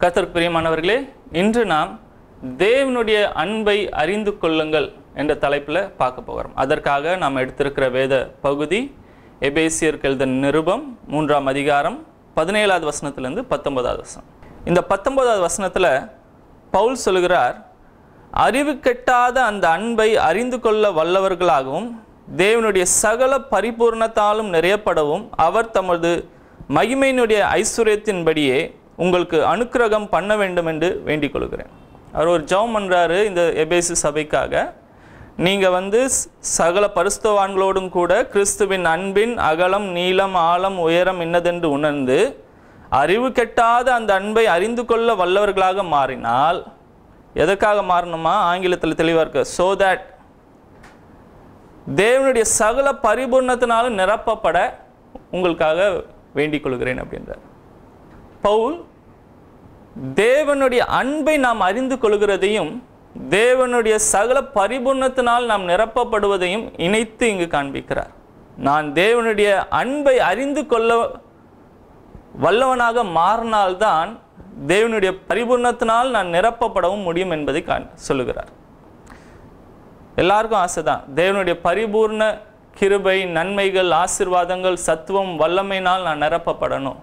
கர்த்தருக்கு பிரியமானவர்களே, இன்று நாம் தேவனுடைய அன்பை அறிந்து கொள்ளுங்கள் என்ற தலைப்பில் பார்க்க போகிறோம். அதற்காக நாம் எடுத்திருக்கிற வேத பகுதி எபேசியருக்கு எழுதின நிருபம் 3ஆம் அதிகாரம் 17வது வசனத்திலிருந்து 19வது வசனம். இந்த 19வது வசனத்தில் பவுல் சொல்கிறார், அறிவு கெட்டாத அந்த அன்பை அறிந்து கொள்ள வல்லவர்களாகவும் தேவனுடைய சகல பரிபூர்ணத்தாலும் நிறையப்படவும் அவர் தமது மகிமையினுடைய ஐஸ்வர்யத்தின்படியே உங்களுக்கு அனுக்கிரகம் பண்ண வேண்டும் என்று வேண்டிக் கொள்கிறேன். அவர் ஒரு ஜெபம் பண்ணுறாரு இந்த எபேசு சபைக்காக. நீங்கள் சகல பரிசுத்தவான்களோடும் கூட கிறிஸ்துவின் அன்பின் அகலம் நீளம் ஆழம் உயரம் இன்னதென்று உணர்ந்து அறிவு கெட்டாத அந்த அன்பை அறிந்து கொள்ள வல்லவர்களாக மாறினால், எதற்காக மாறணுமா? ஆங்கிலத்தில் தெளிவாக இருக்கு. ஸோ தட் தேவனுடைய சகல பரிபூர்ணத்தினாலும் நிரப்பப்பட உங்களுக்காக வேண்டிக் கொள்கிறேன் அப்படின்றார் பவுல். தேவனுடைய அன்பை நாம் அறிந்து கொள்கிறதையும் தேவனுடைய சகல பரிபூர்ணத்தினால் நாம் நிரப்பப்படுவதையும் இணைத்து இங்கு காண்பிக்கிறார். நான் தேவனுடைய அன்பை அறிந்து கொள்ள வல்லவனாக மாறினால்தான் தேவனுடைய பரிபூர்ணத்தினால் நான் நிரப்பப்படவும் முடியும் என்பதை சொல்லுகிறார். எல்லாருக்கும் ஆசை தான் தேவனுடைய பரிபூர்ண கிருபை, நன்மைகள், ஆசீர்வாதங்கள், சத்துவம், வல்லமையினால் நான் நிரப்பப்படணும்,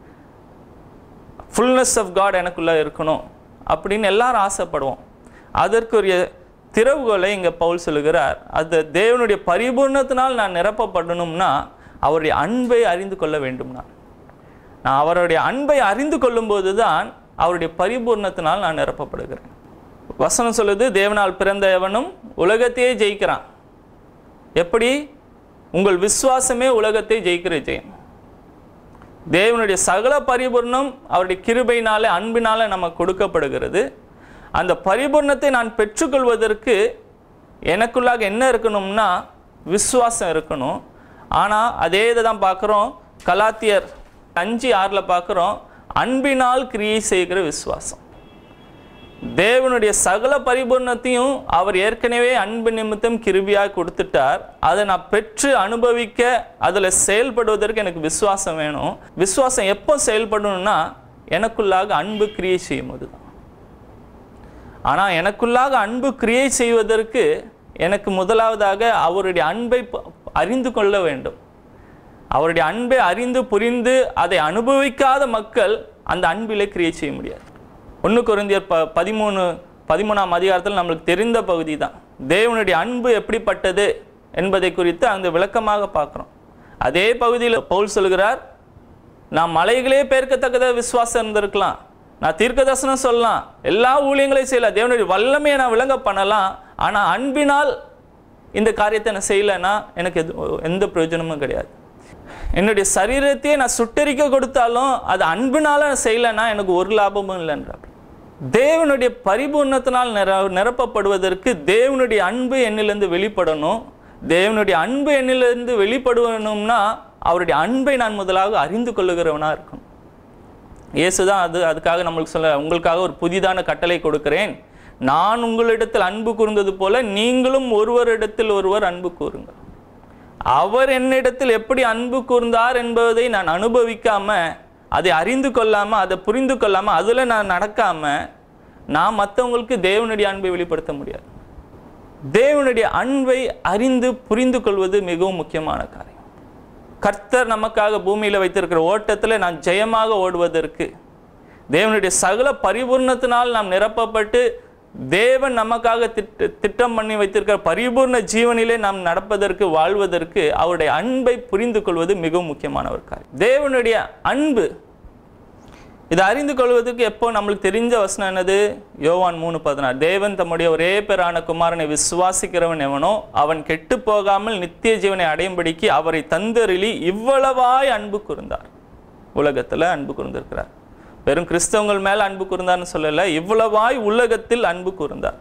ஃபுல்னஸ் ஆஃப் காட் எனக்குள்ளே இருக்கணும் அப்படின்னு எல்லாரும் ஆசைப்படுவோம். அதற்குரிய திறவுகோலை இங்கே பவுல் சொல்லுகிறார். அது தேவனுடைய பரிபூர்ணத்தினால் நான் நிரப்பப்படணும்னா அவருடைய அன்பை அறிந்து கொள்ள வேண்டும். நான் அவருடைய அன்பை அறிந்து கொள்ளும்போது தான் அவருடைய பரிபூர்ணத்தினால் நான் நிரப்பப்படுகிறேன். வசனம் சொல்லுது, தேவனால் பிறந்த எவனும் உலகத்தையே ஜெயிக்கிறான். எப்படி? உங்கள் விசுவாசமே உலகத்தை ஜெயிக்கிற ஜெயம். தேவனுடைய சகல பரிபூர்ணம் அவருடைய கிருபையினாலே அன்பினால நமக்கு கொடுக்கப்படுகிறது. அந்த பரிபூர்ணத்தை நான் பெற்றுக்கொள்வதற்கு எனக்குள்ளாக என்ன இருக்கணும்னா விசுவாசம் இருக்கணும். ஆனால் அதே இதை தான் பார்க்குறோம், கலாத்தியர் 5:6 பார்க்குறோம், அன்பினால் கிரியை செய்கிற விசுவாசம். தேவனுடைய சகல பரிபூர்ணத்தையும் அவர் ஏற்கனவே அன்பு நிமித்தம் கிருபியாக கொடுத்துட்டார். அதை நான் பெற்று அனுபவிக்க அதில் செயல்படுவதற்கு எனக்கு விசுவாசம் வேணும். விசுவாசம் எப்போ செயல்படணும்னா எனக்குள்ளாக அன்பு கிரியை செய்யும் போது தான். ஆனால் எனக்குள்ளாக அன்பு கிரியை செய்வதற்கு எனக்கு முதலாவதாக அவருடைய அன்பை அறிந்து கொள்ள வேண்டும். அவருடைய அன்பை அறிந்து புரிந்து அதை அனுபவிக்காத மக்கள் அந்த அன்பிலே கிரியை செய்ய முடியாது. 1 கொரிந்தியர் 13ஆம் அதிகாரத்தில் நம்மளுக்கு தெரிந்த பகுதி தான். தேவனுடைய அன்பு எப்படிப்பட்டது என்பதை குறித்து அந்த விளக்கமாக பார்க்குறோம். அதே பகுதியில் பவுல் சொல்கிறார், நான் மலைகளே பெயர்க்கத்தக்கத விசுவாசம் இருந்திருக்கலாம், நான் தீர்க்க தரிசனம் சொல்லலாம், எல்லா ஊழியங்களையும் செய்யலாம், தேவனுடைய வல்லமையை நான் விளங்க பண்ணலாம், ஆனால் அன்பினால் இந்த காரியத்தை நான் செய்யலைன்னா எனக்கு எந்த பிரயோஜனமும் கிடையாது. என்னுடைய சரீரத்தையே நான் சுட்டரிக்க கொடுத்தாலும் அது அன்பினால நான் செய்யலைன்னா எனக்கு ஒரு லாபமும் இல்லைன்றார். தேவனுடைய பரிபூர்ணத்தினால் நிரப்பப்படுவதற்கு தேவனுடைய அன்பு என்னிலிருந்து வெளிப்படணும். தேவனுடைய அன்பு என்னிலிருந்து வெளிப்படணும்னா அவருடைய அன்பை நான் முதலாக அறிந்து கொள்ளுகிறவனாக இருக்கணும். இயேசுதான் அதுக்காக நம்மளுக்கு சொல்ல, உங்களுக்காக ஒரு புதிதான கட்டளை கொடுக்கிறேன், நான் உங்களிடத்தில் அன்பு கூர்ந்தது போல நீங்களும் ஒருவரிடத்தில் ஒருவர் அன்பு கூறுங்கள். அவர் என்னிடத்தில் எப்படி அன்பு கூர்ந்தார் என்பதை நான் அனுபவிக்காம, அதை அறிந்து கொள்ளாமல், அதை புரிந்து கொள்ளாமல், அதில் நான் நடக்காமல் நான் மற்றவங்களுக்கு தேவனுடைய அன்பை வெளிப்படுத்த முடியாது. தேவனுடைய அன்பை அறிந்து புரிந்து கொள்வது மிகவும் முக்கியமான காரியம். கர்த்தர் நமக்காக பூமியில் வைத்திருக்கிற ஓட்டத்தில் நான் ஜெயமாக ஓடுவதற்கு, தேவனுடைய சகல பரிபூர்ணத்தினால் நாம் நிரப்பப்பட்டு தேவன் நமக்காக திட்டம் பண்ணி வைத்திருக்கிற பரிபூர்ண ஜீவனிலே நாம் நடப்பதற்கு, வாழ்வதற்கு அவருடைய அன்பை புரிந்து கொள்வது மிகவும் முக்கியமான ஒரு காரியம். தேவனுடைய அன்பு இதை அறிந்து கொள்வதற்கு எப்போ நம்மளுக்கு தெரிஞ்ச வசனம் என்னது? யோவான் 3:16, தேவன் தம்முடைய ஒரே பேரான குமாரனை விசுவாசிக்கிறவன் எவனோ அவன் கெட்டு போகாமல் நித்திய ஜீவனை அடையும்படிக்கு அவரை தந்தருளி இவ்வளவாய் அன்பு கூர்ந்தார். உலகத்தில் அன்பு கூர்ந்திருக்கிறார். வெறும் கிறிஸ்தவங்கள் மேல அன்பு கூர்ந்தார்னு சொல்லல, இவ்வளவாய் உலகத்தில் அன்பு கூர்ந்தார்.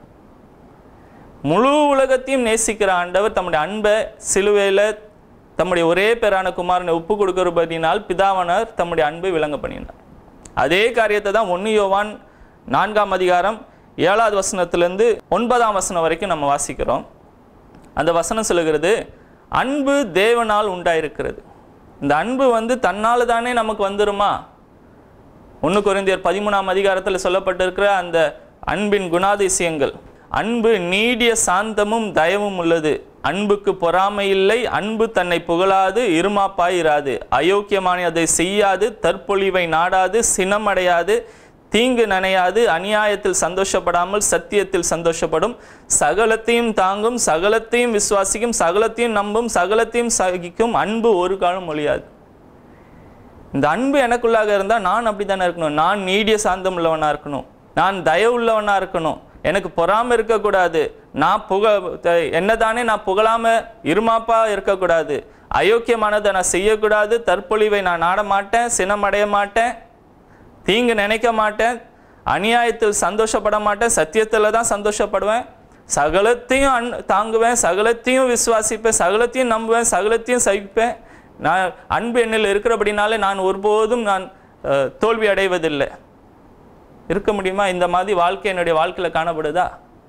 முழு உலகத்தையும் நேசிக்கிற ஆண்டவர் தம்முடைய அன்பை சிலுவையில் தம்முடைய ஒரே பேரான குமாரனை ஒப்பு கொடுக்கிறபடினால் பிதாவானவர் தம்முடைய அன்பை விளங்க பண்ணினார். அதே காரியத்தை தான் 1 யோவான் 4ஆம் அதிகாரம் 7வது வசனத்திலிருந்து 9ஆம் வசனம் வரைக்கும் நம்ம வாசிக்கிறோம். அந்த வசனம் சொல்லுகிறது, அன்பு தேவனால் உண்டாயிருக்கிறது. இந்த அன்பு தன்னால் தானே நமக்கு வந்துருமா? 1 கொரிந்தியர் 13ஆம் அதிகாரத்தில் சொல்லப்பட்டிருக்கிற அந்த அன்பின் குணாதிசயங்கள். அன்பு நீடிய சாந்தமும் தயவும் உள்ளது. அன்புக்கு பொறாமை இல்லை. அன்பு தன்னை புகழாது, இருமாப்பாயிராது, அயோக்கியமானதை செய்யாது, தற்பொழிவை நாடாது, சினமடையாது, தீங்கு நனையாது, அநியாயத்தில் சந்தோஷப்படாமல் சத்தியத்தில் சந்தோஷப்படும், சகலத்தையும் தாங்கும், சகலத்தையும் விசுவாசிக்கும், சகலத்தையும் நம்பும், சகலத்தையும் சகிக்கும். அன்பு ஒரு காலம் ஒழியாது. இந்த அன்பு எனக்குள்ளாக இருந்தால் நான் அப்படி தானே இருக்கணும். நான் நீடிய சாந்தம் உள்ளவனாக இருக்கணும். நான் தயவு உள்ளவனாக இருக்கணும். எனக்கு பொறாமல் இருக்கக்கூடாது. நான் என்னதானே நான் புகழாமல் இருமாப்பாக இருக்கக்கூடாது. அயோக்கியமானதை நான் செய்யக்கூடாது. தற்பொழிவை நான் நாட மாட்டேன். சினமடைய மாட்டேன். தீங்கு நினைக்க மாட்டேன். அநியாயத்தில் சந்தோஷப்பட மாட்டேன். சத்தியத்தில் தான் சந்தோஷப்படுவேன். சகலத்தையும் தாங்குவேன். சகலத்தையும் விசுவாசிப்பேன். சகலத்தையும் நம்புவேன். சகலத்தையும் சகிப்பேன். நான் அன்பு எண்ணில் இருக்கிறபடினாலே நான் ஒருபோதும் நான் தோல்வி அடைவதில்லை. இருக்க முடியுமா? இந்த மாதிரி வாழ்க்கை என்னுடைய வாழ்க்கையில் காணப்படுதா?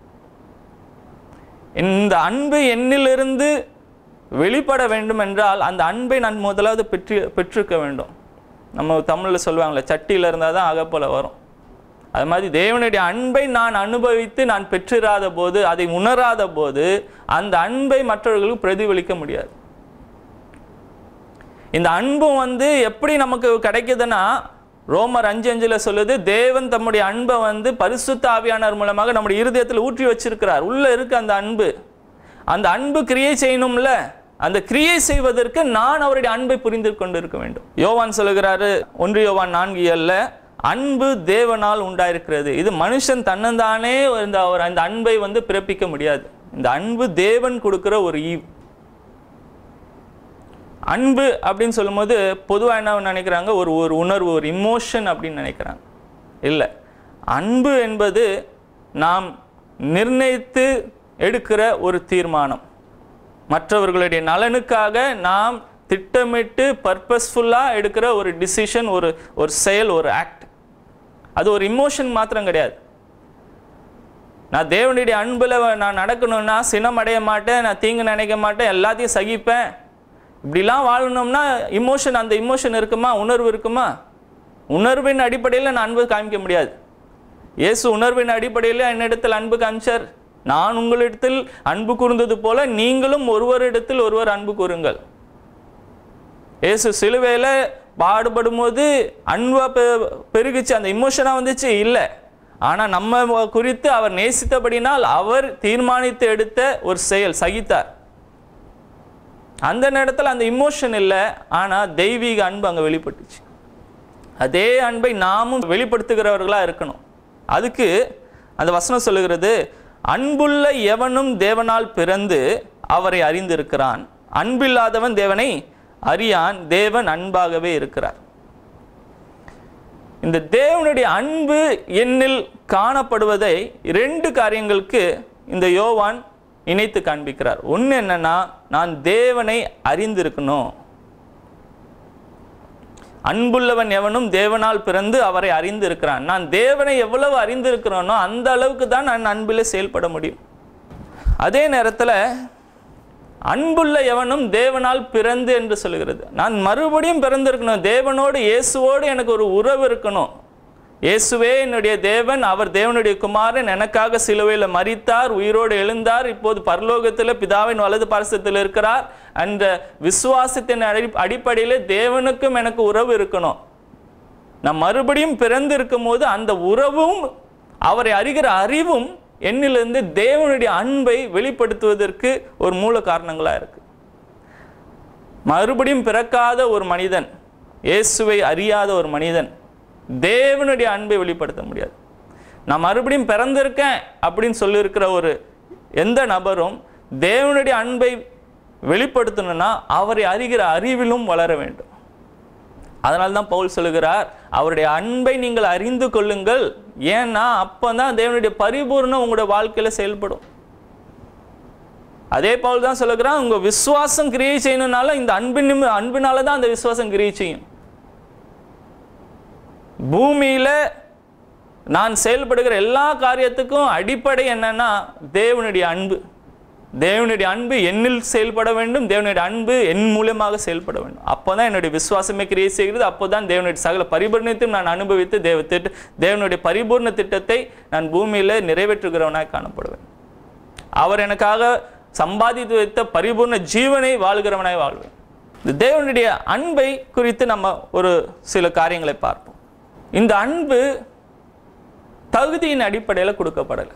இந்த அன்பு என்னிலிருந்து வெளிப்பட வேண்டும் என்றால் அந்த அன்பை நான் முதலாவது பெற்றிருக்க வேண்டும். நம்ம தமிழில் சொல்லுவாங்களே, சட்டியில் இருந்தால் தான் அகப்போல வரும். அது மாதிரி தேவனுடைய அன்பை நான் அனுபவித்து நான் பெற்றிராத போது, அதை உணராத போது அந்த அன்பை மற்றவர்களுக்கு பிரதிபலிக்க முடியாது. இந்த அன்பும் எப்படி நமக்கு கிடைக்குதுன்னா, ரோமர் 5:5 சொல்லுது, தேவன் தம்முடைய அன்பை பரிசுத்த ஆவியானவர் மூலமாக நம்முடைய இருதயத்தில் ஊற்றி வச்சிருக்கிறார். உள்ள இருக்கு அந்த அன்பு. அந்த அன்பு கிரியை செய்யணும்ல. அந்த கிரியை செய்வதற்கு நான் அவருடைய அன்பை புரிந்து கொண்டு இருக்க வேண்டும். யோவான் சொல்லுகிறாரு, 1 யோவான் 4:7, அன்பு தேவனால் உண்டாயிருக்கிறது. இது மனுஷன் தன்னந்தானே அந்த அன்பை பிறப்பிக்க முடியாது. இந்த அன்பு தேவன் கொடுக்கிற ஒரு ஈவ். அன்பு அப்படின்னு சொல்லும்போது பொதுவாக என்ன நினைக்கிறாங்க, ஒரு ஒரு உணர்வு, ஒரு இமோஷன் அப்படின்னு நினைக்கிறாங்க. இல்லை, அன்பு என்பது நாம் நிர்ணயித்து எடுக்கிற ஒரு தீர்மானம். மற்றவர்களுடைய நலனுக்காக நாம் திட்டமிட்டு பர்பஸ்ஃபுல்லாக எடுக்கிற ஒரு டிசிஷன், ஒரு செயல், ஒரு ஆக்ட். அது ஒரு இமோஷன் மாத்திரம் கிடையாது. நான் தேவனுடைய அன்பில் நான் நடக்கணும்னா சினம் அடைய மாட்டேன், நான் தீங்கு நினைக்க மாட்டேன், எல்லாத்தையும் சகிப்பேன், இப்படிலாம் வாழணும்னா இமோஷன், அந்த இமோஷன் இருக்குமா? உணர்வு இருக்குமா? உணர்வின் அடிப்படையில் நான் அன்பு காமிக்க முடியாது. இயேசு உணர்வின் அடிப்படையில் என்னிடத்தில் அன்பு காமிச்சார். நான் உங்களிடத்தில் அன்பு கூர்ந்தது போல நீங்களும் ஒருவரிடத்தில் ஒருவர் அன்பு கூறுங்கள். இயேசு சிலுவையில் பாடுபடும் போது அன்பா பெருகிச்சு, அந்த இமோஷனா வந்துச்சு? இல்லை. ஆனால் நம்ம குறித்து அவர் நேசித்தபடினால் அவர் தீர்மானித்து எடுத்த ஒரு செயல், சகித்தார். அந்த நேரத்தில் அந்த இமோஷன் இல்லை, ஆனால் தெய்வீக அன்பு அங்கே வெளிப்பட்டுச்சு. அதே அன்பை நாமும் வெளிப்படுத்துகிறவர்களாக இருக்கணும். அதுக்கு அந்த வசனம் சொல்லுகிறது, அன்புள்ள எவனும் தேவனால் பிறந்து அவரை அறிந்திருக்கிறான், அன்பில்லாதவன் தேவனை அறியான், தேவன் அன்பாகவே இருக்கிறார். இந்த தேவனுடைய அன்பு என்னில் காணப்படுவதை 2 காரியங்களுக்கு இந்த யோவான் இணைத்து காண்பிக்கிறார். ஒன்று என்னன்னா, நான் தேவனை அறிந்திருக்கணும். அன்புள்ளவன் எவனும் தேவனால் பிறந்து அவரை அறிந்திருக்கிறான். நான் தேவனை எவ்வளவு அறிந்திருக்கிறேனோ அந்த அளவுக்கு தான் நான் அன்பில் செயல்பட முடியும். அதே நேரத்தில் அன்புள்ள எவனும் தேவனால் பிறந்து என்று சொல்லுகிறது. நான் மறுபடியும் பிறந்திருக்கணும். தேவனோடு, இயேசுவோடு எனக்கு ஒரு உறவு இருக்கணும். இயேசுவே என்னுடைய தேவன், அவர் தேவனுடைய குமாரன், எனக்காக சிலுவையில் மரித்தார், உயிரோடு எழுந்தார், இப்போது பரலோகத்தில் பிதாவின் வலது பார்சத்தில் இருக்கிறார். அந்த விசுவாசத்தின் அடிப்படையில் தேவனுக்கும் எனக்கு உறவு இருக்கணும். நான் மறுபடியும் பிறந்து இருக்கும் போது அந்த உறவும் அவரை அறிகிற அறிவும் என்னிலிருந்து தேவனுடைய அன்பை வெளிப்படுத்துவதற்கு ஒரு மூல காரணங்களாக இருக்கு. மறுபடியும் பிறக்காத ஒரு மனிதன், இயேசுவை அறியாத ஒரு மனிதன் தேவனுடைய அன்பை வெளிப்படுத்த முடியாது. நான் மறுபடியும் பிறந்திருக்கேன் அப்படின்னு சொல்லியிருக்கிற ஒரு எந்த நபரும் தேவனுடைய அன்பை வெளிப்படுத்தணும்னா அவரை அறிகிற அறிவிலும் வளர வேண்டும். அதனால தான் பவுல் சொல்லுகிறார், அவருடைய அன்பை நீங்கள் அறிந்து கொள்ளுங்கள். ஏன்னா அப்பதான் தேவனுடைய பரிபூர்ணம் உங்களுடைய வாழ்க்கையில செயல்படும். அதே பவுல் தான் சொல்லுகிறார், உங்க விசுவாசம் கிரியை செய்யணும்னால இந்த அன்பினால தான் அந்த விசுவாசம் கிரியை செய்யும். பூமியில நான் செயல்படுகிற எல்லா காரியத்துக்கும் அடிப்படை என்னன்னா தேவனுடைய அன்பு. தேவனுடைய அன்பு என்னில் செயல்பட வேண்டும், தேவனுடைய அன்பு என் மூலமாக செயல்பட வேண்டும். அப்போதான் என்னுடைய விசுவாசமே கிரியை செய்கிறது. அப்போதான் தேவனுடைய சகல பரிபூர்ணத்தையும் நான் அனுபவித்து தேவனுடைய பரிபூர்ண திட்டத்தை நான் பூமியில நிறைவேற்றுகிறவனாய் காணப்படுவேன். அவர் எனக்காக சம்பாதித்து வைத்த பரிபூர்ண ஜீவனை வாழ்கிறவனாய் வாழ்வேன். இந்த தேவனுடைய அன்பை குறித்து நம்ம ஒரு சில காரியங்களை பார்ப்போம். இந்த அன்பு தகுதியின் அடிப்படையில் கொடுக்கப்படலை.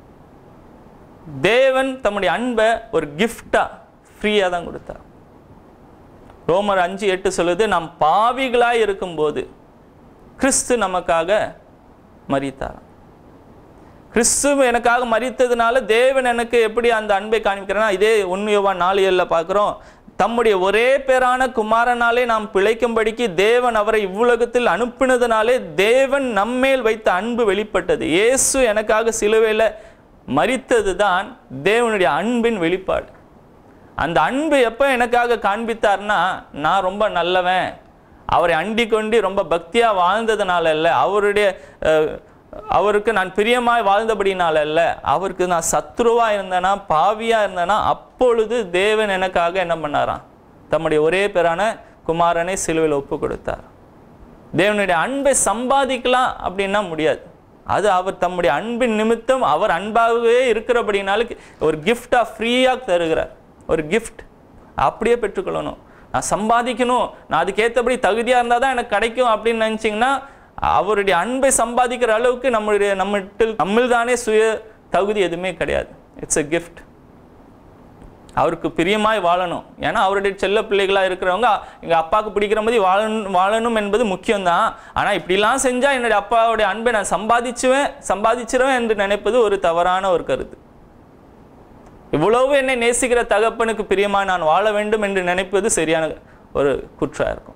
தேவன் தம்முடைய அன்பை ஒரு கிஃப்டா ஃப்ரீயா தான் கொடுத்தார். ரோமர் 5:8 சொல்லுது, நாம் பாவிகளாய் இருக்கும்போது கிறிஸ்து நமக்காக மரித்தார். கிறிஸ்து எனக்காக மரித்ததுனால தேவன் எனக்கு எப்படி அந்த அன்பை காண்பிக்கிறேன்னா, இதே 1 யோவான் 4:7 பார்க்கிறோம். தம்முடைய ஒரே பேரான குமாரனாலே நாம் பிழைக்கும்படிக்கு தேவன் அவரை இவ்வுலகத்தில் அனுப்பினதுனாலே தேவன் நம்மேல் வைத்த அன்பு வெளிப்பட்டது. இயேசு எனக்காக சிலுவையில் மரித்தது தான் தேவனுடைய அன்பின் வெளிப்பாடு. அந்த அன்பு எப்போ எனக்காக காண்பித்தார்னா, நான் ரொம்ப நல்லவன், அவரை அண்டிக் கொண்டு ரொம்ப பக்தியாக வாழ்ந்ததுனால இல்லை, அவருக்கு நான் பிரியமாய் வாழ்ந்தபடினால அல்ல, அவருக்கு நான் சத்ருவா இருந்தேனா பாவியா இருந்தேனா அப்பொழுது தேவன் எனக்காக என்ன பண்ணாராம், தம்முடைய ஒரே பேரான குமாரனை சிலுவையில் ஒப்பு கொடுத்தார். தேவனுடைய அன்பை சம்பாதிக்கலாம் அப்படின்னா முடியாது. அது அவர் தம்முடைய அன்பின் நிமித்தம் அவர் அன்பாகவே இருக்கிறபடினாலும் ஒரு கிஃப்டா ஃப்ரீயாக தருகிறார். ஒரு கிஃப்ட் அப்படியே பெற்றுக்கொள்ளணும். நான் சம்பாதிக்கணும், நான் அதுக்கேற்றபடி தகுதியாக இருந்தால் தான் எனக்கு கிடைக்கும் அப்படின்னு நினச்சிங்கன்னா அவருடைய அன்பை சம்பாதிக்கிற அளவுக்கு நம்மள்தானே சுய தகுதி எதுவுமே கிடையாது. It's a gift. அவருக்கு பிரியமாய் வாழணும். ஏன்னா அவருடைய செல்ல பிள்ளைகளாக இருக்கிறவங்க எங்கள் அப்பாவுக்கு பிடிக்கிற மாதிரி வாழணும் என்பது முக்கியம்தான். ஆனால் இப்படிலாம் செஞ்சால் என்னுடைய அப்பாவுடைய அன்பை நான் சம்பாதிச்சிருவேன் என்று நினைப்பது ஒரு தவறான ஒரு கருத்து. இவ்வளவு என்னை நேசிக்கிற தகப்பனுக்கு பிரியமாக நான் வாழ வேண்டும் என்று நினைப்பது சரியான ஒரு குற்றம் இருக்கும்.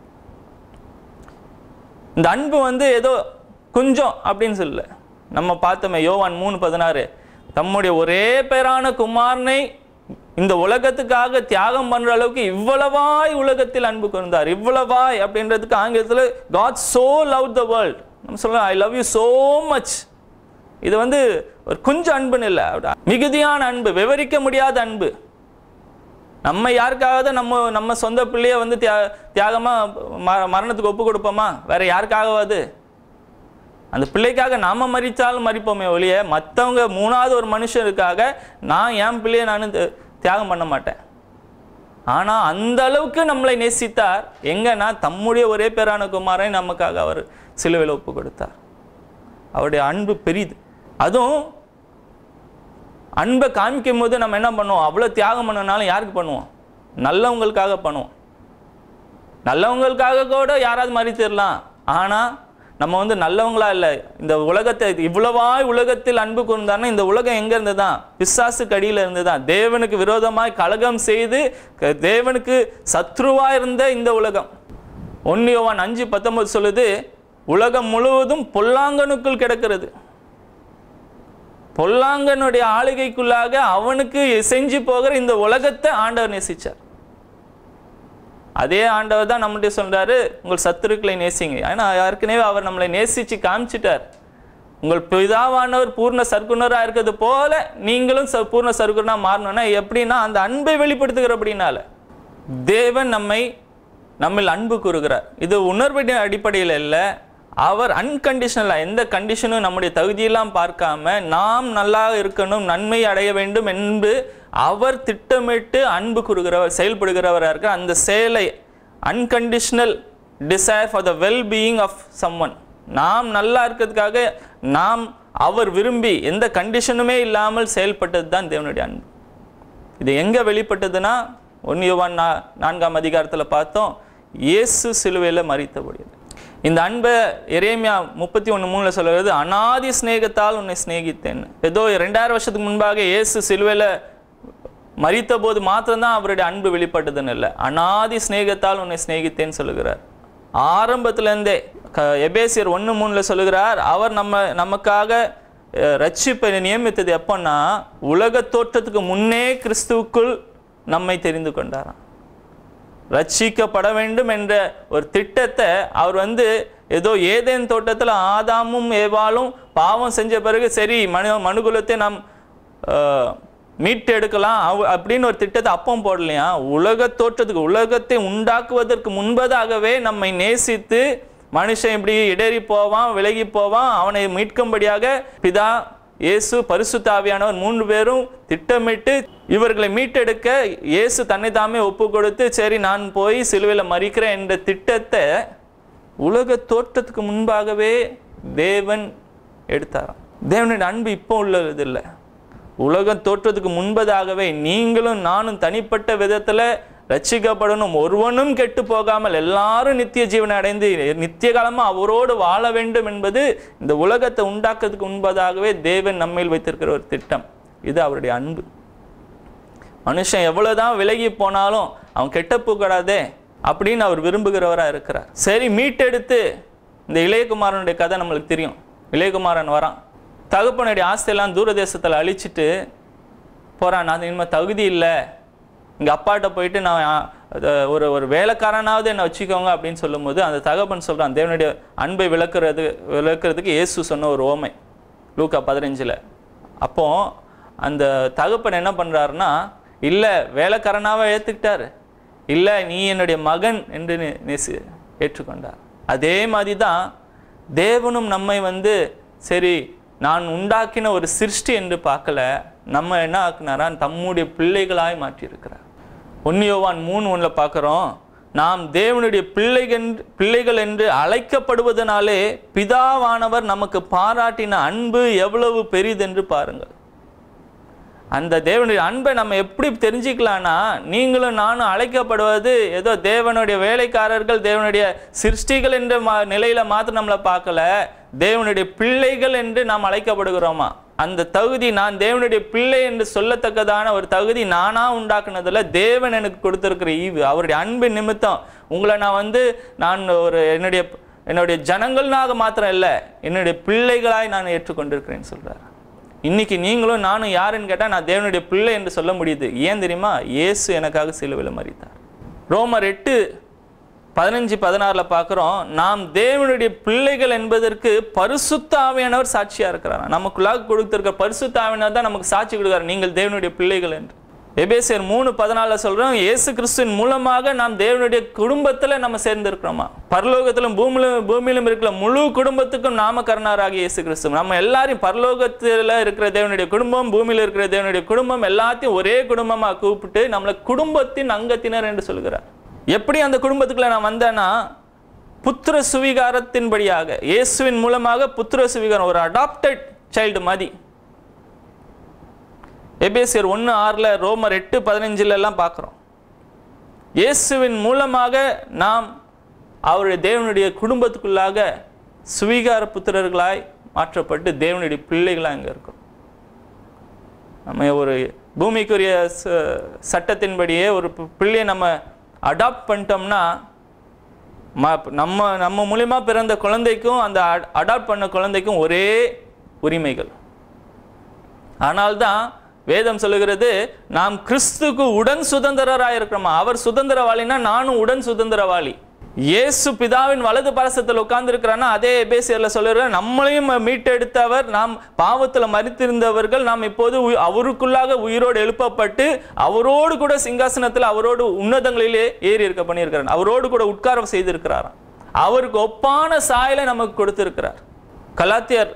இந்த அன்பு ஏதோ கொஞ்சம் அப்படின்னு சொல்லல. நம்ம பார்த்தோமே யோவான் 3:16, தம்முடைய ஒரே பேரான குமாரனை இந்த உலகத்துக்காக தியாகம் பண்ற அளவுக்கு இவ்வளவாய் உலகத்தில் அன்பு கூர்ந்தார். இவ்வளவாய் அப்படின்றதுக்கு ஆங்கிலத்தில் God so loved the world. நம்ம சொல்லலாம் I love you so much. இது ஒரு கொஞ்சம் அன்புன்னு இல்லை, மிகுதியான அன்பு, விவரிக்க முடியாத அன்பு. நம்ம யாருக்காவது நம்ம சொந்த பிள்ளைய தியாகமா மரணத்துக்கு ஒப்பு கொடுப்போமா? வேற யாருக்காகவாது? அந்த பிள்ளைக்காக நாம மறிச்சாலும் மறிப்போமே ஒழிய மற்றவங்க மூணாவது ஒரு மனுஷருக்காக நான் என் பிள்ளைய நான் தியாகம் பண்ண மாட்டேன். ஆனா அந்த அளவுக்கு நம்மளை நேசித்தார். எங்கன்னா தம்முடைய ஒரே பேரான குமாரை நமக்காக அவர் சிலுவையில் ஒப்பு கொடுத்தார். அவருடைய அன்பு பெரிது. அதுவும் அன்பை காமிக்கும் போது நம்ம என்ன பண்ணுவோம், அவ்வளோ தியாகம் பண்ணனாலும் யாருக்கு பண்ணுவோம்? நல்லவங்களுக்காக பண்ணுவோம். நல்லவங்களுக்காக கூட யாராவது மறித்திடலாம். ஆனால் நம்ம நல்லவங்களா இல்லை. இந்த உலகத்தை இவ்வளவாய் உலகத்தில் அன்பு கூர்ந்தார்னா இந்த உலகம் எங்கே இருந்து தான்? பிசாசு கடியில் இருந்து தான். தேவனுக்கு விரோதமாய் கலகம் செய்து தேவனுக்கு சத்ருவாக இருந்த இந்த உலகம். 1 யோவான் 5:19 சொல்லுது, உலகம் முழுவதும் பொல்லாங்கனுக்குள் கிடக்கிறது. பொல்லாங்கனுடைய ஆளுகைக்குள்ளாக அவனுக்கு செஞ்சு போகிற இந்த உலகத்தை ஆண்டவர் நேசிச்சார். அதே ஆண்டவர் தான் நம்மகிட்ட சொல்றாரு, உங்கள் சத்துருக்களை நேசிங்க. ஏன்னா ஏற்கனவே அவர் நம்மளை நேசிச்சு காமிச்சிட்டார். உங்கள் பிதாவானவர் பூர்ண சர்க்குணராக இருக்கிறது போல நீங்களும் பூர்ண சர்க்குணரா மாறணும்னா எப்படின்னா அந்த அன்பை வெளிப்படுத்துகிற அப்படின்னால தேவன் நம்மில் அன்பு கூறுகிறார். இது உணர்வின் அடிப்படையில் இல்லை, அவர் அன்கண்டிஷனலாக எந்த கண்டிஷனும் நம்முடைய தகுதியெல்லாம் பார்க்காம நாம் நல்லா இருக்கணும், நன்மை அடைய வேண்டும் என்று அவர் திட்டமிட்டு அன்பு கூறுகிறவர், செயல்படுகிறவராக இருக்கிற அந்த செயலை unconditional desire for the well being of someone, நாம் நல்லா இருக்கிறதுக்காக அவர் விரும்பி எந்த கண்டிஷனுமே இல்லாமல் செயல்பட்டது தான் தேவனுடைய அன்பு. இது எங்கே வெளிப்பட்டதுன்னா 1 யோவான் 4ஆம் அதிகாரத்தில் பார்த்தோம், இயேசு சிலுவையில் மரித்தபடியது. இந்த அன்பை எரேமியா 31:3 சொல்கிறது, அநாதி ஸ்நேகத்தால் உன்னை ஸ்நேகித்தேன். ஏதோ 2000 வருஷத்துக்கு முன்பாக இயேசு சிலுவையில் மரித்த போது மாத்திரம்தான் அவருடைய அன்பு வெளிப்பட்டதுன்னு இல்லை, அநாதி ஸ்நேகத்தால் உன்னை ஸ்நேகித்தேன்னு சொல்லுகிறார். ஆரம்பத்திலேருந்தே எபேசியர் 1:3 சொல்லுகிறார், அவர் நமக்காக ரட்சிப்பை நியமித்தது எப்போன்னா உலக தோற்றத்துக்கு முன்னே கிறிஸ்துவுக்குள் நம்மை தெரிந்து கொண்டாராம். ரட்சிக்கப்பட வேண்டும் என்ற ஒரு திட்டத்தை அவர் ஏதோ ஏதேன் தோட்டத்தில் ஆதாமும் ஏவாளும் பாவம் செஞ்ச பிறகு சரி மனுகுலத்தை நாம் மீட்டு எடுக்கலாம் அப்படின்னு ஒரு திட்டத்தை அப்பம் போடலையா? உலக தோற்றத்துக்கு, உலகத்தை உண்டாக்குவதற்கு முன்பதாகவே நம்மை நேசித்து, மனுஷன் இப்படி இடறி போவான், விலகி போவான், அவனை மீட்கும்படியாக பிதா, இயேசு, பரிசுத்த ஆவியானவர் 3 பேரும் திட்டமிட்டு இவர்களை மீட்டெடுக்க இயேசு தன்னை தாமே ஒப்பு கொடுத்து, சரி நான் போய் சிலுவையில் மரிக்கிறேன் என்ற திட்டத்தை உலக தோற்றத்துக்கு முன்பாகவே தேவன் எடுத்தாராம். தேவனுடைய அன்பு இப்போ உள்ளது இல்லை. உலக தோற்றத்துக்கு முன்பதாகவே நீங்களும் நானும் தனிப்பட்ட விதத்தில் ரட்சிக்கப்படணும், ஒருவனும் கெட்டு போகாமல் எல்லாரும் நித்திய ஜீவனை அடைந்து நித்திய காலமாக அவரோடு வாழ வேண்டும் என்பது இந்த உலகத்தை உண்டாக்குறதுக்கு முன்பதாகவே தேவன் நம்மையில் வைத்திருக்கிற ஒரு திட்டம். இது அவருடைய அன்பு. மனுஷன் எவ்வளவுதான் விலகி போனாலும் அவன் கெட்ட போகக்கூடாதே அப்படின்னு அவர் விரும்புகிறவராக இருக்கிறார். சரி, மீட்டெடுத்து இந்த இளையகுமாரனுடைய கதை நம்மளுக்கு தெரியும். இளையகுமாரன் வரான், தகப்பனுடைய ஆஸ்தியெல்லாம் தூரதேசத்தில் அழிச்சிட்டு போகிறான். நான் இனிமேல் தகுதி இல்லை, இங்கே அப்பாட்ட போயிட்டு நான் ஒரு வேலைக்காரனாவது என்னை வச்சுக்கோங்க அப்படின்னு சொல்லும்போது அந்த தகப்பன் சொல்கிறான், தேவனுடைய அன்பை விளக்குறதுக்கு இயேசு சொன்ன ஒரு ஓமை லூக்கா 15. அப்போ அந்த தகப்பன் என்ன பண்ணுறாருன்னா, இல்லை வேலைக்காரனாக ஏற்றுக்கிட்டாரு, இல்லை நீ என்னுடைய மகன் என்று ஏற்றுக்கொண்டார். அதே மாதிரி தான் தேவனும் நம்மை சரி நான் உண்டாக்கின ஒரு சிருஷ்டி என்று பார்க்கல, நம்ம என்ன ஆக்குனாரா தம்முடைய பிள்ளைகளாய் மாற்றியிருக்கிறார். 1 யோவான் 3:1 பார்க்குறோம், நாம் தேவனுடைய பிள்ளைகள் என்று அழைக்கப்படுவதனாலே பிதாவானவர் நமக்கு பாராட்டின அன்பு எவ்வளவு பெரிதென்று பாருங்கள். அந்த தேவனுடைய அன்பை நம்ம எப்படி தெரிஞ்சுக்கலான்னா, நீங்களும் நானும் அழைக்கப்படுவது ஏதோ தேவனுடைய வேலைக்காரர்கள், தேவனுடைய சிருஷ்டிகள் என்ற நிலையில் மாத்திரம் நம்மளை பார்க்கல, தேவனுடைய பிள்ளைகள் என்று நாம் அழைக்கப்படுகிறோமா. அந்த தகுதி, நான் தேவனுடைய பிள்ளை என்று சொல்லத்தக்கதான ஒரு தகுதி நானா உண்டாக்குனதில் தேவன் எனக்கு கொடுத்திருக்கிற ஈவு. அவருடைய அன்பின் நிமித்தம் உங்களை நான் ஒரு என்னுடைய ஜனங்கள்னாக மாத்திரம் இல்லை, என்னுடைய பிள்ளைகளாய் நான் ஏற்றுக்கொண்டிருக்கிறேன்னு சொல்றார். இன்னைக்கு நீங்களும் நானும் யாருன்னு கேட்டால் நான் தேவனுடைய பிள்ளை என்று சொல்ல முடியுது. ஏன் தெரியுமா? இயேசு எனக்காக சிலுவையில் மரித்தார். ரோமர் 8:15-16 பார்க்குறோம், நாம் தேவனுடைய பிள்ளைகள் என்பதற்கு பரிசுத்த ஆவியானவர் சாட்சியாக இருக்கிறார். நமக்குள்ளாக கொடுத்திருக்கிற பரிசுத்த ஆவியானவர் தான் நமக்கு சாட்சி கொடுக்கிறார், நீங்கள் தேவனுடைய பிள்ளைகள் என்று. எபேசியர் 3:14 சொல்கிறோம், இயேசு கிறிஸ்துவின் மூலமாக நாம் தேவனுடைய குடும்பத்தில் நம்ம சேர்ந்திருக்கிறோமா. பரலோகத்திலும் பூமியிலும் இருக்கிற முழு குடும்பத்துக்கும் நாமகரணராகிய இயேசு கிறிஸ்து நம்ம எல்லாரையும், பரலோகத்தில் இருக்கிற தேவனுடைய குடும்பம், பூமியில் இருக்கிற தேவனுடைய குடும்பம் எல்லாத்தையும் ஒரே குடும்பமாக கூப்பிட்டு நம்மளை குடும்பத்தின் அங்கத்தினர் என்று சொல்கிறார். எப்படி அந்த குடும்பத்துக்குள்ள நான் வந்தேன்னா, புத்திர சுவீகாரத்தின்படியாக இயேசுவின் மூலமாக புத்திர சுவீகாரம், ஒரு அடாப்டட் சைல்டு மாதிரி. எபேசியர் 1:6, ரோமர் 8:15 பார்க்குறோம். இயேசுவின் மூலமாக நாம் அவருடைய தேவனுடைய குடும்பத்துக்குள்ளாக சுவீகார புத்திரர்களாய் மாற்றப்பட்டு தேவனுடைய பிள்ளைகளாக இங்கே இருக்கோம். நம்ம ஒரு பூமிக்குரிய சட்டத்தின்படியே ஒரு பிள்ளையை நம்ம அடாப்ட் பண்ணிட்டோம்னா, நம்ம மூலியமா பிறந்த குழந்தைக்கும் அந்த அடாப்ட் பண்ண குழந்தைக்கும் ஒரே உரிமைகள். ஆனால்தான் வேதம் சொல்லுகிறது, நாம் கிறிஸ்துக்கு உடன் சுதந்திரராக இருக்கிறோமா. அவர் சுதந்திரவாளினா நானும் உடன் சுதந்திரவாளி. இயேசு பிதாவின் வலது பாரசத்தில் உட்கார்ந்து இருக்கிறான்னா, அதே எபேசியர்ல சொல்லுற நம்மளையும் மீட்டெடுத்தவர், நாம் பாவத்தில் மரித்திருந்தவர்கள் நாம் இப்போது அவருக்குள்ளாக உயிரோடு எழுப்பப்பட்டு அவரோடு கூட சிங்காசனத்தில் அவரோடு உன்னதங்களிலே ஏறி இருக்க பண்ணியிருக்கிறார். அவரோடு கூட உட்காரம் செய்திருக்கிறாராம். அவருக்கு ஒப்பான சாயலை நமக்கு கொடுத்திருக்கிறார். கலாத்தியர்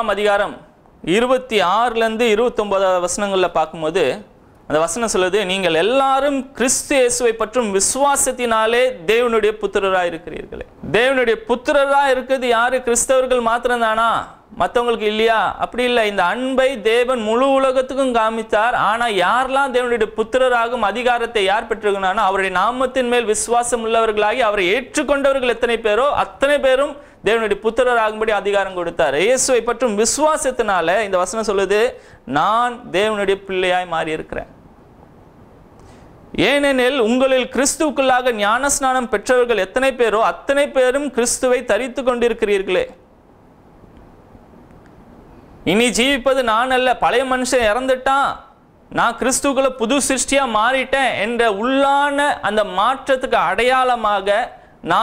3:26-29 பார்க்கும்போது அந்த வசனம் சொல்லுது, நீங்கள் எல்லாரும் கிறிஸ்து இயேசுவை பற்றும் விசுவாசத்தினாலே தேவனுடைய புத்திரராக இருக்கிறீர்களே. தேவனுடைய புத்திரராக இருக்கிறது யாரு? கிறிஸ்தவர்கள் மாத்திரம் தானா? மற்றவங்களுக்கு இல்லையா? அப்படி இல்லை. இந்த அன்பை தேவன் முழு உலகத்துக்கும் காமித்தார். ஆனா யாரெல்லாம் தேவனுடைய புத்திரராகும் அதிகாரத்தை யார் பெற்றிருக்கிறானா, அவருடைய நாமத்தின் மேல் விசுவாசம் உள்ளவர்களாகி அவரை ஏற்றுக்கொண்டவர்கள் எத்தனை பேரோ அத்தனை பேரும் தேவனுடைய புத்திரராகும்படி அதிகாரம் கொடுத்தார். இயேசுவை பற்றும் விசுவாசத்தினால இந்த வசனம் சொல்லுது, நான் தேவனுடைய பிள்ளையாய் மாறி இருக்கிறேன். ஏனெனில் உங்களில் கிறிஸ்துவுக்குள்ளாக ஞானஸ்நானம் பெற்றவர்கள் எத்தனை பேரோ அத்தனை பேரும் கிறிஸ்துவை தரித்து கொண்டிருக்கிறீர்களே. இனி ஜீவிப்பது நான் அல்ல, பழைய மனுஷன் இறந்துட்டான், நான் கிறிஸ்துக்குள்ள புது சிருஷ்டியா மாறிட்டேன் என்ற உள்ளான அந்த மாற்றத்துக்கு அடையாளமாக நான்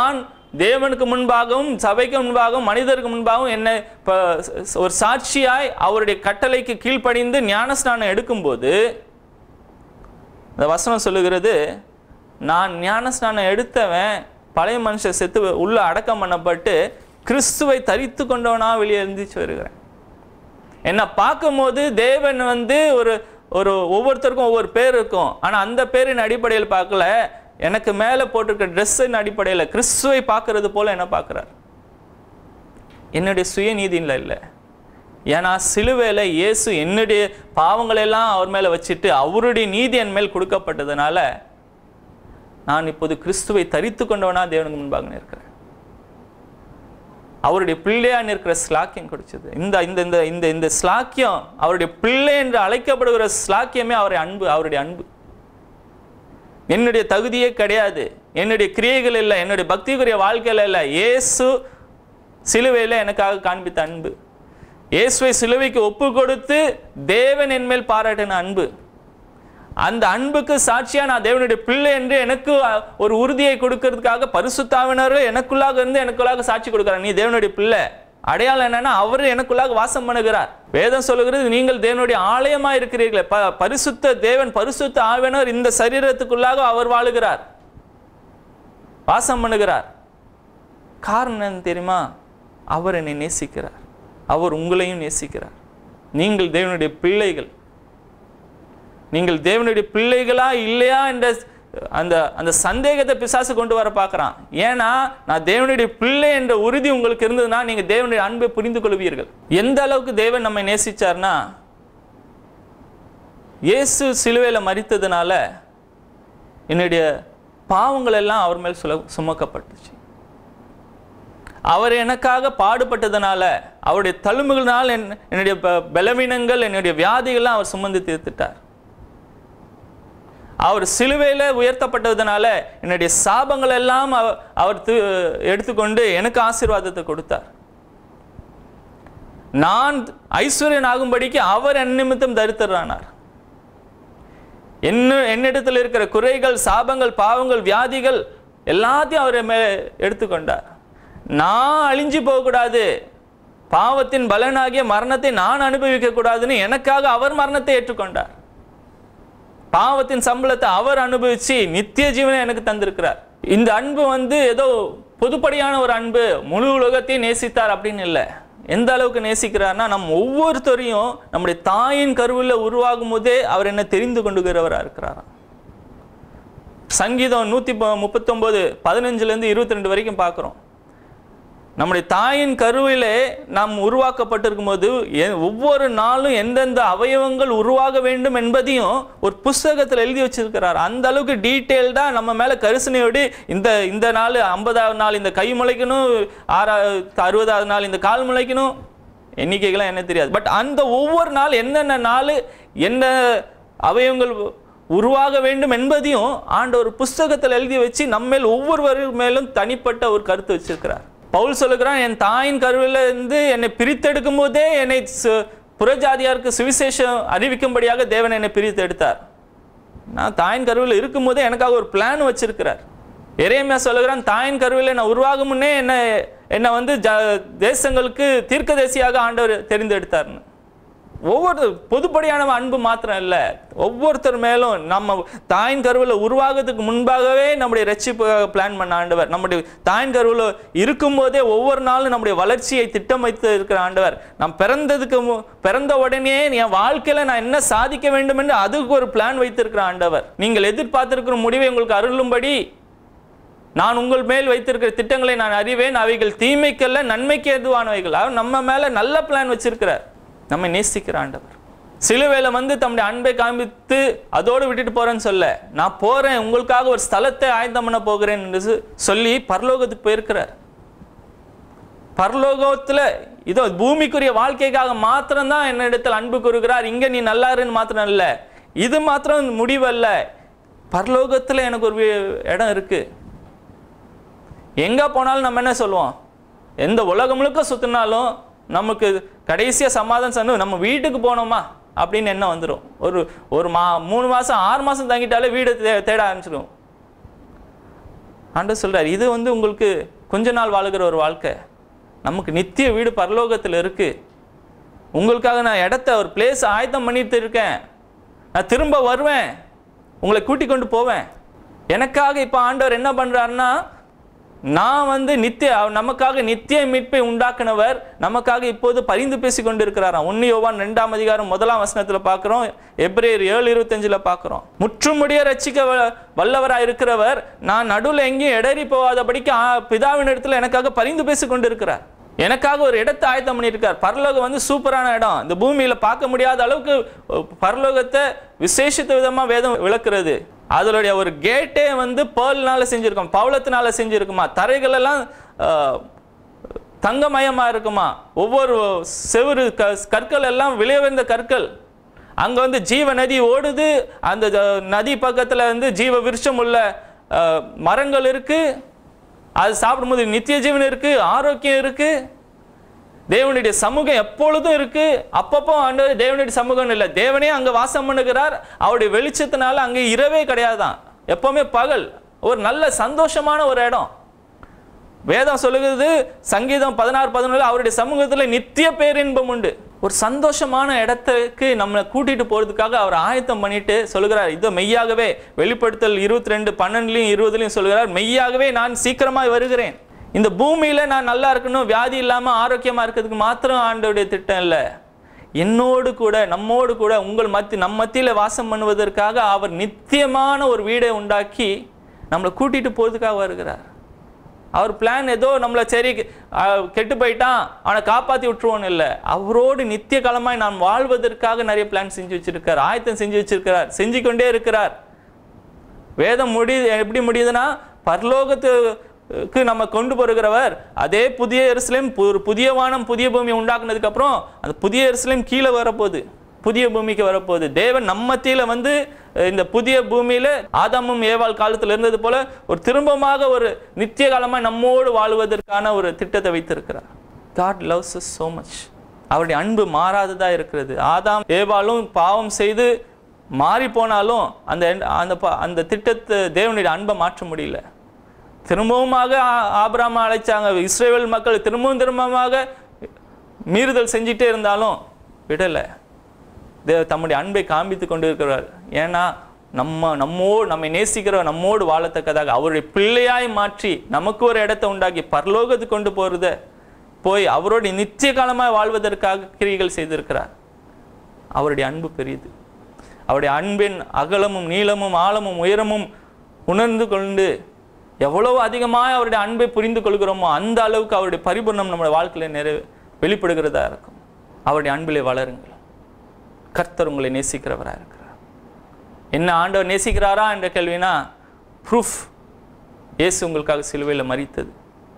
தேவனுக்கு முன்பாகவும் சபைக்கு முன்பாகவும் மனிதருக்கு முன்பாகவும் என்னை ஒரு சாட்சியாய் அவருடைய கட்டளைக்கு கீழ்ப்படிந்து ஞானஸ்நானம் எடுக்கும்போது இந்த வசனம் சொல்லுகிறது, நான் ஞானஸ்நானம் எடுத்தவன் பழைய மனுஷன் செத்து உள்ள அடக்கம் பண்ணப்பட்டு கிறிஸ்துவை தரித்து கொண்டவனா வெளியே எழுந்திச்சு வருகிறேன். என்னை பார்க்கும்போது தேவன் ஒரு ஒரு ஒவ்வொருத்தருக்கும் ஒவ்வொரு பேர் இருக்கும். ஆனால் அந்த பேரின் அடிப்படையில் பார்க்கல, எனக்கு மேலே போட்டிருக்க ட்ரெஸ்ஸின் அடிப்படையில் கிறிஸ்துவை பார்க்கறது போல என்ன பார்க்குறார். என்னுடைய சுயநீதியில் இல்லை. ஏன்னா சிலுவையில் இயேசு என்னுடைய பாவங்களெல்லாம் அவர் மேலே வச்சுட்டு அவருடைய நீதி என் மேல் கொடுக்கப்பட்டதுனால நான் இப்போது கிறிஸ்துவை தரித்து கொண்டவனா தேவனுக்கு முன்பாக நிற்கிறேன். அவருடைய பிள்ளையா நிற்கிற ஸ்லாக்கியம் கிடைச்சது. இந்த இந்த இந்த இந்த இந்த ஸ்லாக்கியம், அவருடைய பிள்ளை என்று அழைக்கப்படுகிற ஸ்லாக்கியமே அவருடைய அன்பு. என்னுடைய தகுதியே கிடையாது, என்னுடைய கிரியைகள் இல்லை, என்னுடைய பக்திக்குரிய வாழ்க்கையில் இல்லை. இயேசு சிலுவையில் எனக்காக காண்பித்த அன்பு, இயேசுவை சிலுவைக்கு ஒப்பு கொடுத்து தேவன் என் மேல் பாராட்டின அன்பு, அந்த அன்புக்கு சாட்சியா நான் தேவனுடைய பிள்ளை என்று எனக்கு ஒரு உறுதியை கொடுக்கிறதுக்காக பரிசுத்த ஆவியானவர் எனக்குள்ளாக இருந்து எனக்குள்ளாக சாட்சி கொடுக்கிறார். நீ தேவனுடைய பிள்ளை. அடையாளம் என்னன்னா அவர் எனக்குள்ளாக வாசம் பண்ணுகிறார். வேதம் சொல்லுகிறது, நீங்கள் தேவனுடைய ஆலயமா இருக்கிறீர்களே. பரிசுத்த தேவன் பரிசுத்த ஆவியானவர் இந்த சரீரத்துக்குள்ளாக அவர் வாழுகிறார், வாசம் பண்ணுகிறார். காரணம் என்ன தெரியுமா? அவர் என்னை நேசிக்கிறார், அவர் உங்களையும் நேசிக்கிறார். நீங்கள் தேவனுடைய பிள்ளைகள். நீங்கள் தேவனுடைய பிள்ளைகளா இல்லையா என்ற அந்த சந்தேகத்தை பிசாசு கொண்டு வர பார்க்குறான். ஏன்னா நான் தேவனுடைய பிள்ளை என்ற உறுதி உங்களுக்கு இருந்ததுன்னா நீங்கள் தேவனுடைய அன்பை புரிந்து கொள்வீர்கள். எந்த அளவுக்கு தேவன் நம்மை நேசிச்சார்னா, இயேசு சிலுவையில் மரித்ததுனால என்னுடைய பாவங்கள் எல்லாம் அவர் மேல் சுமக்கப்பட்டுச்சு. அவர் எனக்காக பாடுபட்டதுனால, அவருடைய தழும்புகளால் என்னுடைய பலவீனங்கள், என்னுடைய வியாதிகள்லாம் அவர் சுமந்து தீர்த்துட்டார். அவர் சிலுவையில் உயர்த்தப்பட்டதுனால என்னுடைய சாபங்கள் எல்லாம் அவர் எடுத்துக்கொண்டு எனக்கு ஆசீர்வாதத்தை கொடுத்தார். நான் ஐஸ்வர்யன் ஆகும்படிக்கு அவர் என் நிமித்தம் தரித்திரரானார். என்னிடத்தில் இருக்கிற குறைகள், சாபங்கள், பாவங்கள், வியாதிகள் எல்லாத்தையும் அவர் எடுத்துக்கொண்டார். நான் அழிஞ்சு போகக்கூடாது, பாவத்தின் பலனாகிய மரணத்தை நான் அனுபவிக்க கூடாதுன்னு எனக்காக அவர் மரணத்தை ஏற்றுக்கொண்டார். பாவத்தின் சம்பளத்தை அவர் அனுபவிச்சு நித்திய ஜீவனை எனக்கு தந்திருக்கிறார். இந்த அன்பு ஏதோ பொதுப்படியான ஒரு அன்பு, முழு உலகத்தையும் நேசித்தார் அப்படின்னு இல்லை. எந்த அளவுக்கு நேசிக்கிறார்னா, நம்ம ஒவ்வொருத்தரையும் நம்முடைய தாயின் கருவில் உருவாகும் போதே அவர் என்ன தெரிந்து கொண்டுகிறவராக இருக்கிறாராம். சங்கீதம் 139 15 22 வரைக்கும் பார்க்குறோம். நம்முடைய தாயின் கருவிலே நாம் உருவாக்கப்பட்டிருக்கும் போது ஒவ்வொரு நாளும் எந்தெந்த அவயவங்கள் உருவாக வேண்டும் என்பதையும் ஒரு புஸ்தகத்தில் எழுதி வச்சிருக்கிறார். அந்த அளவுக்கு டீட்டெயில்டா நம்ம மேல கரிசனையோடு இந்த நாள் 50வது நாள் இந்த கை முளைக்கணும், 60வது நாள் இந்த கால் முளைக்கணும், எண்ணிக்கைகள்லாம் என்ன தெரியாது. பட் அந்த ஒவ்வொரு நாள் என்னென்ன நாள் என்ன அவயவங்கள் உருவாக வேண்டும் என்பதையும் ஆண்டவர் புஸ்தகத்தில் எழுதி வச்சு நம்மேல் ஒவ்வொருவர் மேலும் தனிப்பட்ட ஒரு கருத்து வச்சிருக்கிறார். பவுல் சொல்லுகிறான், என் தாயின் கருவில் இருந்து என்னை பிரித்தெடுக்கும் போதே என்னை புறஜாதியாருக்கு சுவிசேஷம் அறிவிக்கும்படியாக தேவன் என்னை பிரித்து எடுத்தார். நான் தாயின் கருவில் இருக்கும் போதே எனக்காக ஒரு பிளான் வச்சிருக்கிறார். எரேமியா சொல்லுகிறான், தாயின் கருவில் நான் உருவாகும் முன்னே என்னை தேசங்களுக்கு தீர்க்கதரிசியாக ஆண்டவர் தெரிந்தெடுத்தார்னு. ஒவ்வொரு பொதுப்படியான அன்பு மாத்திரம் இல்லை, ஒவ்வொருத்தர் மேலும் நம்ம தாயின் கருவில் உருவாகிறதுக்கு முன்பாகவே நம்முடைய ரட்சிப்பு பிளான் பண்ண ஆண்டவர். நம்முடைய தாயின் கருவில் இருக்கும்போதே ஒவ்வொரு நாளும் நம்முடைய வளர்ச்சியை திட்டம் வைத்து இருக்கிற ஆண்டவர். நாம் பிறந்த உடனே என் வாழ்க்கையில் நான் என்ன சாதிக்க வேண்டும் என்று அதுக்கு ஒரு பிளான் வைத்திருக்கிற ஆண்டவர். நீங்கள் எதிர்பார்த்திருக்கிற முடிவை உங்களுக்கு அருளும்படி நான் உங்கள் மேல் வைத்திருக்கிற திட்டங்களை நான் அறிவேன், அவைகள் தீமைக்கல்ல நன்மைக்கு எதுவானவைகள். நம்ம மேல நல்ல பிளான் வச்சிருக்கிறார். நம்மை நேசிக்கிற ஆண்டவர் சிலுவையில் தம்முடைய அன்பை காண்பித்து அதோடு விட்டுட்டு போறேன்னு சொல்ல, நான் போறேன் உங்களுக்காக ஒரு ஸ்தலத்தை ஆயத்தம் பண்ண போகிறேன் என்று சொல்லி பரலோகத்துக்கு போயிருக்கிறார். பரலோகத்துல இதோ பூமிக்குரிய வாழ்க்கைக்காக மாத்திரம்தான் என்னிடத்தில் அன்பு கூறுகிறார். இங்க நீ நல்லா இருன்னு மாத்திரம் இல்ல, இது மாத்திரம் முடிவல்ல, பரலோகத்துல எனக்கு ஒரு இடம் இருக்கு. எங்க போனாலும் நம்ம என்ன சொல்லுவோம், எந்த உலகம் முழுக்க சுத்தினாலும் நமக்கு கடைசியா சமாதானம் நம்ம வீட்டுக்கு போனோமா அப்படின்னு என்ன வந்துடும். ஒரு 3 மாசம் 6 மாசம் தங்கிட்டாலே வீடு தேட ஆரம்பிச்சிடும். ஆண்டவர் சொல்றார், இது உங்களுக்கு கொஞ்ச நாள் வாழுகிற ஒரு வாழ்க்கை. நமக்கு நித்திய வீடு பரலோகத்தில் இருக்கு. உங்களுக்காக நான் இடத்த ஒரு பிளேஸ் ஆயத்தம் பண்ணிட்டு இருக்கேன். நான் திரும்ப வருவேன், உங்களை கூட்டிக் கொண்டு போவேன். எனக்காக இப்போ ஆண்டவர் என்ன பண்றாருன்னா, நான் நமக்காக நித்திய மீட்பை உண்டாக்குனவர் நமக்காக இப்போது பரிந்து பேசி கொண்டு இருக்கிறாராம். 1 யோவான் 2ஆம் அதிகாரம் 1ஆம் வசனத்தில் பார்க்கிறோம், எபிரேயர் 7:25 பார்க்கிறோம். முற்றுமுடிய ரட்சிக்க வல்லவராய் இருக்கிறவர் நான் நடுவில் எங்கேயும் இடறி போகாதபடிக்கு பிதாவின் இடத்துல எனக்காக பரிந்து பேசி கொண்டு இருக்கிறார். எனக்காக ஒரு இடத்தை ஆயத்தம் பண்ணியிருக்கார். பரலோகம் சூப்பரான இடம். இந்த பூமியில பார்க்க முடியாத அளவுக்கு பரலோகத்தை விசேஷித்த விதமா வேதம் விளக்குறது. அதனுடைய ஒரு கேட்டே பேர்ல்னால செஞ்சிருக்கோம், பவளத்தினால செஞ்சிருக்குமா. தரைகள் எல்லாம் தங்கமயமா இருக்குமா. ஒவ்வொரு செவுறு கற்கள் எல்லாம் விலையுயர்ந்த கற்கள். அங்க ஜீவ நதி ஓடுது. அந்த நதி பக்கத்துல ஜீவ விருட்சம் உள்ள மரங்கள் இருக்கு. அது சாப்பிடும்போது நித்திய ஜீவன் இருக்கு, ஆரோக்கியம் இருக்கு. தேவனுடைய சமூகம் எப்பொழுதும் இருக்கு. அப்பப்போ ஆண்டவர் தேவனுடைய சமூகம் இல்லை, தேவனே அங்க வாசம் பண்ணுகிறார். அவருடைய வெளிச்சத்தினால அங்கே இரவே கிடையாதான், எப்பவுமே பகல். ஒரு நல்ல சந்தோஷமான ஒரு இடம். வேதம் சொல்லுகிறது சங்கீதம் 16:11 அவருடைய சமூகத்துல நித்திய பேரின்பம் உண்டு. ஒரு சந்தோஷமான இடத்துக்கு நம்மளை கூட்டிட்டு போறதுக்காக அவர் ஆயத்தம் பண்ணிட்டு சொல்லுகிறார். இது மெய்யாகவே வெளிப்படுத்தல் 22:12 20 சொல்லுகிறார், மெய்யாகவே நான் சீக்கிரமாய் வருகிறேன். இந்த பூமியில நான் நல்லா இருக்கணும், வியாதி இல்லாம ஆரோக்கியமா இருக்கிறதுக்கு மாத்திரம் ஆண்டவருடைய திட்டம் இல்லை. என்னோடு கூட நம்மோடு கூட நம் மத்தியில வாசம் பண்ணுவதற்காக அவர் நித்தியமான ஒரு வீடை உண்டாக்கி நம்மளை கூட்டிட்டு போறதுக்காக வருகிறார். அவர் பிளான் ஏதோ நம்மளை சரி கெட்டு போயிட்டான் அவனை காப்பாற்றி விட்டுருவோன்னு இல்லை. அவரோடு நித்திய காலமாய் நாம் வாழ்வதற்காக நிறைய பிளான் செஞ்சு வச்சிருக்கார், ஆயத்தம் செஞ்சு வச்சிருக்கிறார், செஞ்சு கொண்டே இருக்கிறார். வேதம் எப்படி முடியுதுன்னா, பரலோகத்துக்கு நம்ம கொண்டு போகிறவர் அதே புதிய எருசலேம், புதிய வானம் புதிய பூமி உண்டாக்குனதுக்கு அப்புறம் அந்த புதிய எருசலேம் கீழே வரப்போகுது, புதிய பூமிக்கு வரப்போகுது. தேவன் நம்ம மத்தியில இந்த புதிய பூமியில ஆதாமும் ஏவாள் காலத்தில் இருந்தது போல ஒரு திரும்பமாக ஒரு நித்திய காலமாக நம்மோடு வாழுவதற்கான ஒரு திட்டத்தை வைத்திருக்கிறார். God loves us so much. அவருடைய அன்பு மாறாததா இருக்கிறது. ஆதாம் ஏவாளும் பாவம் செய்து மாறி போனாலும் அந்த திட்டத்தை தேவனுடைய அன்பை மாற்ற முடியல. திரும்பவுமாக ஆபிரகாமை அழைச்சாங்க, இஸ்ரவேல் மக்கள் திரும்பமாக மீறுதல் செஞ்சுட்டே இருந்தாலும் விடலை. தம்முடைய அன்பை காண்பித்து கொண்டு இருக்கிறார். ஏன்னா நம்மை நேசிக்கிற நம்மோடு வாழத்தக்கதாக அவருடைய பிள்ளையாய் மாற்றி நமக்கு ஒரு இடத்தை உண்டாக்கி பரலோகத்துக்கு கொண்டு போய் அவருடைய நித்திய காலமாய் வாழ்வதற்காக கிரியைகள் செய்திருக்கிறார். அவருடைய அன்பு பெரியது. அவருடைய அன்பின் அகலமும் நீளமும் ஆழமும் உயரமும் உணர்ந்து கொண்டு எவ்வளவு அதிகமாக அவருடைய அன்பை புரிந்து கொள்கிறோமோ அந்த அளவுக்கு அவருடைய பரிபூர்ணம் நம்முடைய வாழ்க்கையில வெளிப்படுகிறதா இருக்கும். அவருடைய அன்பிலே வளருங்கள். கர்த்தர் உங்களை நேசிக்கிறவராக இருக்கிறார். என்ன ஆண்டவர் நேசிக்கிறாரா என்ற கேள்வினா ப்ரூஃப், இயேசு உங்களுக்காக சிலுவையில் மரித்தது,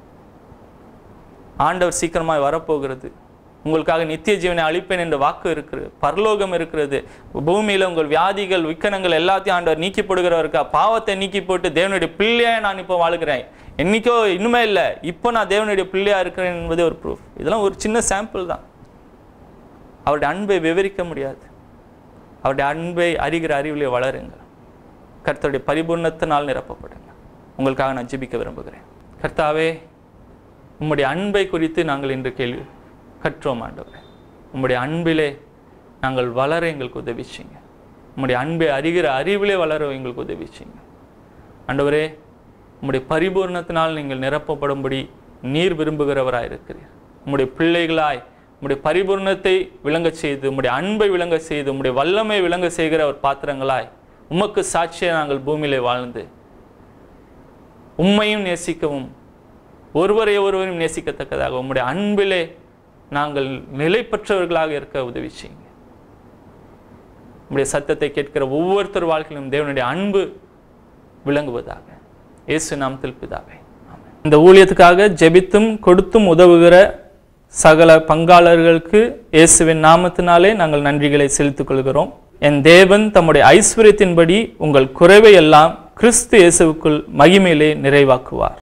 ஆண்டவர் சீக்கிரமாய் வரப்போகிறது, உங்களுக்காக நித்திய ஜீவனை அளிப்பேன் என்ற வாக்கு இருக்கிறது, பரலோகம் இருக்கிறது, பூமியில உங்கள் வியாதிகள் விக்கனங்கள் எல்லாத்தையும் ஆண்டவர் நீக்கி போடுகிறவருக்கா, பாவத்தை நீக்கி போட்டு தேவனுடைய பிள்ளையா நான் இப்போ வாழுகிறேன், என்னைக்கோ இன்னுமே இல்லை இப்போ நான் தேவனுடைய பிள்ளையா இருக்கிறேன் என்பதே ஒரு ப்ரூஃப். இதெல்லாம் ஒரு சின்ன சாம்பிள் தான். அவருடைய அன்பை விவரிக்க முடியாது. அவருடைய அன்பை அறிகிற அறிவிலே வளருங்கள். கர்த்தருடைய பரிபூர்ணத்தினால் நிரப்பப்படுங்க. உங்களுக்காக நான் ஜெபிக்க விரும்புகிறேன். கர்த்தாவே, உம்முடைய அன்பை குறித்து நாங்கள் இன்று கேள்வி கற்றோம் ஆண்டவரே. உம்முடைய அன்பிலே நாங்கள் வளர எங்களுக்கு உதவி செய்யுங்க. உம்முடைய அன்பை அறிகிற அறிவிலே வளர எங்களுக்கு உதவி செய்யுங்க ஆண்டவரே. உம்முடைய பரிபூர்ணத்தினால் நீங்கள் நிரப்பப்படும்படி நீர் விரும்புகிறவராய் இருக்கிறீர். உம்முடைய பிள்ளைகளாய் உம்முடைய பரிபூர்ணத்தை விளங்க செய்து, உம்முடைய அன்பை விளங்க செய்து, உம்முடைய வல்லமை விளங்க செய்கிற ஒரு பாத்திரங்களாய் உமக்கு சாட்சியாக நாங்கள் பூமியிலே வாழ்ந்து உம்மையும் நேசிக்கவும் ஒருவரையும் நேசிக்கத்தக்கதாக உம்முடைய அன்பிலே நாங்கள் நிலை பெற்றவர்களாக இருக்க உதவி செய்யுங்க. உம்முடைய சத்தத்தை கேட்கிற ஒவ்வொருத்தர் வாழ்க்கையிலும் தேவனுடைய அன்பு விளங்குவதாக. இயேசு நாமத்தில் பிதாவே, ஆமென். இந்த ஊழியத்துக்காக ஜெபித்தும் கொடுத்தும் உதவுகிற சகல பங்காளர்களுக்கு இயேசுவின் நாமத்தினாலே நாங்கள் நன்றிகளை செலுத்திக் கொள்கிறோம். என் தேவன் தம்முடைய ஐஸ்வர்யத்தின்படி உங்கள் குறைவை எல்லாம் கிறிஸ்து இயேசுவுக்குள் மகிமையிலே நிறைவாக்குவார்.